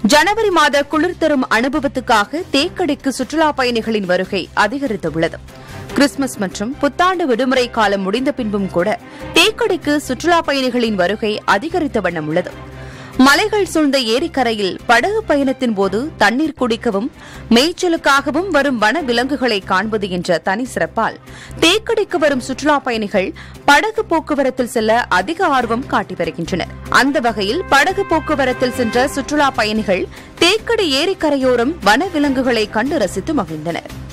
ஜனவரி மாத குளிர் தரும் அனுபவத்துக்காக தேக்கடிக்கு சுற்றுலா பயணிகளின் வருகை அதிகரித்துள்ளது. கிறிஸ்துமஸ் மற்றும் புத்தாண்டு விடுமுறை காலம் முடிந்த பின்பும் கூட தேக்கடிக்கு சுற்றுலா பயணிகளின் வருகை அதிகரித்த வண்ணம் உள்ளது. மலைகள் சூழ்ந்த ஏரிக்கரையில் படகு பயணத்தின் போது தண்ணீர் குடிக்கவும் மேய்ச்சலுக்காகவும் வரும் வன விலங்குகளை காண்பது என்ற தனி சிறப்பால் தேக்கடிக்கு வரும் சுற்றுலா பயணிகள் படகு போக்குவரத்தில் செல்ல அதிக ஆர்வம் காட்டி வருகின்றனர். அந்த வகையில் படகு போக்குவரத்தில் சென்ற சுற்றுலா பயணிகள் தேக்கடி ஏரிக்கரையோரம் வன விலங்குகளை கண்டு ரசித்து மகிழ்ந்தனர்.